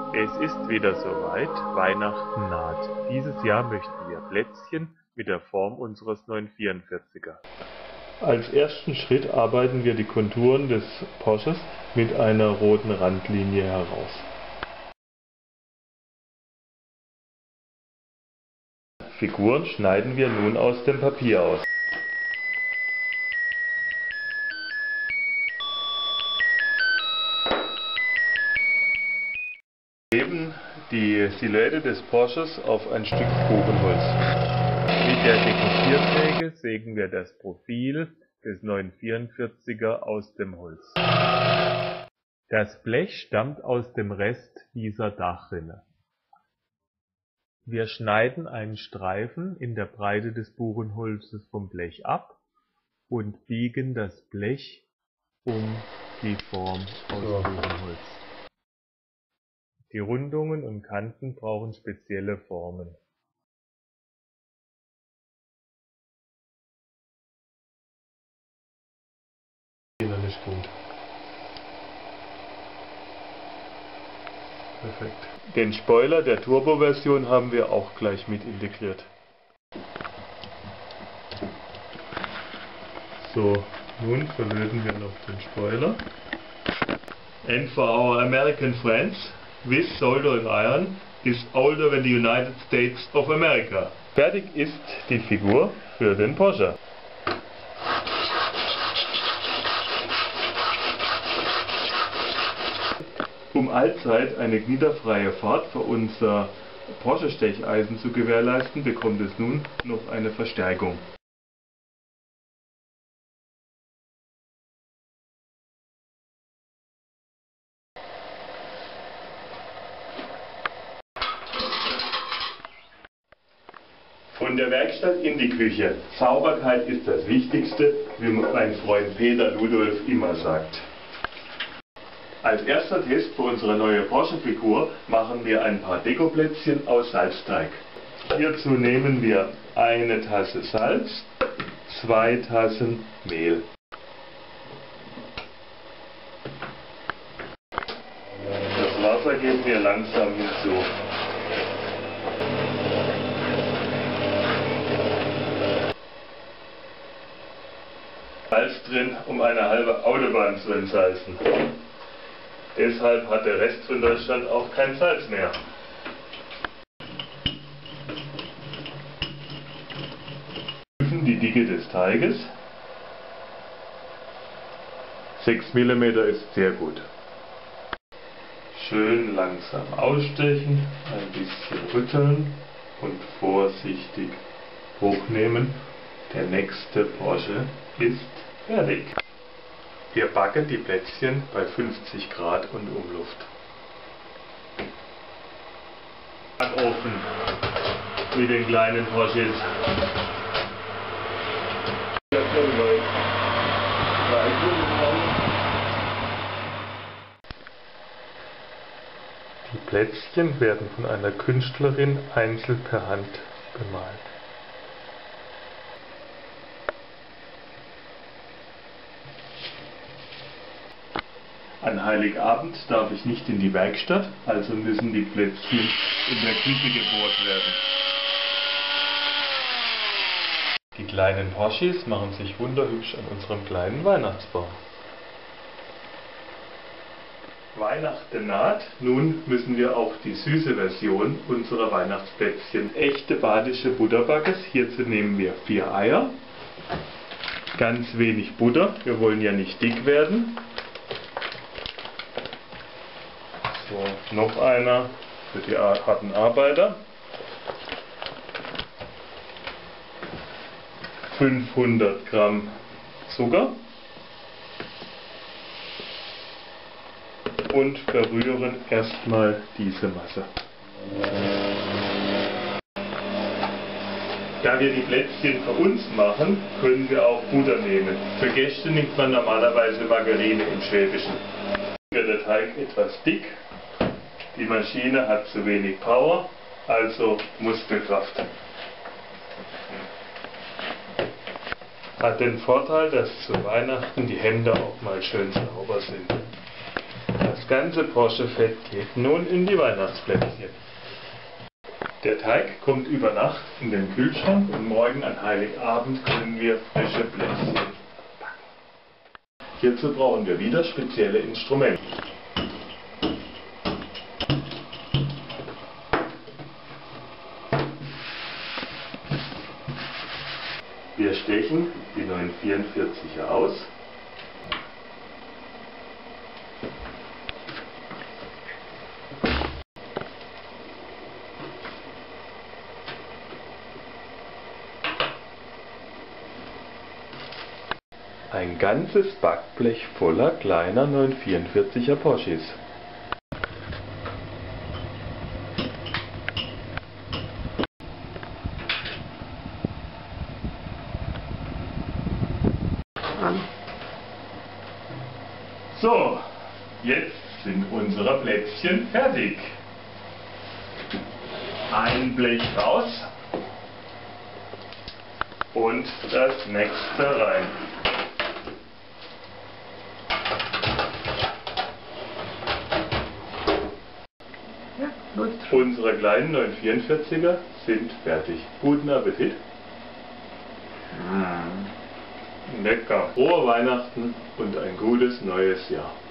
Es ist wieder soweit, Weihnachten naht. Dieses Jahr möchten wir Plätzchen mit der Form unseres 944er. Als ersten Schritt arbeiten wir die Konturen des Porsches mit einer roten Randlinie heraus. Figuren schneiden wir nun aus dem Papier aus. Die Silhouette des Porsches auf ein Stück Buchenholz. Mit der Dekopiersäge sägen wir das Profil des 944er aus dem Holz. Das Blech stammt aus dem Rest dieser Dachrinne. Wir schneiden einen Streifen in der Breite des Buchenholzes vom Blech ab und biegen das Blech um die Form aus Buchenholz. Die Rundungen und Kanten brauchen spezielle Formen. Nicht gut. Perfekt. Den Spoiler der Turbo-Version haben wir auch gleich mit integriert. So, nun verlöten wir noch den Spoiler. And for our American friends, this soldering iron is older than the United States of America. Fertig ist die Figur für den Porsche. Um allzeit eine gnitterfreie Fahrt für unser Porsche-Stecheisen zu gewährleisten, bekommt es nun noch eine Verstärkung. Von der Werkstatt in die Küche. Sauberkeit ist das Wichtigste, wie mein Freund Peter Ludolf immer sagt. Als erster Test für unsere neue Porsche-Figur machen wir ein paar Dekoplätzchen aus Salzteig. Hierzu nehmen wir eine Tasse Salz, 2 Tassen Mehl. Das Wasser geben wir langsam hinzu. Salz drin, um eine halbe Autobahn zu entsalzen. Deshalb hat der Rest von Deutschland auch kein Salz mehr. Prüfen die Dicke des Teiges. 6 mm ist sehr gut. Schön langsam ausstechen, ein bisschen rütteln und vorsichtig hochnehmen. Der nächste Porsche ist fertig. Wir backen die Plätzchen bei 50 Grad und Umluft. Backofen mit den kleinen Porsches. Die Plätzchen werden von einer Künstlerin einzeln per Hand bemalt. An Heiligabend darf ich nicht in die Werkstatt, also müssen die Plätzchen in der Küche gebohrt werden. Die kleinen Porsches machen sich wunderhübsch an unserem kleinen Weihnachtsbaum. Weihnachten naht, nun müssen wir auch die süße Version unserer Weihnachtsplätzchen. Echte badische Butterbackes, hierzu nehmen wir 4 Eier, ganz wenig Butter, wir wollen ja nicht dick werden. So, noch einer für die harten Arbeiter. 500 Gramm Zucker. Und verrühren erstmal diese Masse. Da wir die Plätzchen für uns machen, können wir auch Butter nehmen. Für Gäste nimmt man normalerweise Margarine im Schwäbischen. Wird der Teig etwas dick. Die Maschine hat zu wenig Power, also Muskelkraft. Hat den Vorteil, dass zu Weihnachten die Hände auch mal schön sauber sind. Das ganze Porsche-Fett geht nun in die Weihnachtsplätzchen. Der Teig kommt über Nacht in den Kühlschrank und morgen an Heiligabend können wir frische Plätzchen backen. Hierzu brauchen wir wieder spezielle Instrumente. Wir stechen die 944er aus. Ein ganzes Backblech voller kleiner 944er Porsches. So, jetzt sind unsere Plätzchen fertig. Ein Blech raus und das nächste rein. Unsere kleinen 944er sind fertig. Guten Appetit! Lecker! Frohe Weihnachten und ein gutes neues Jahr!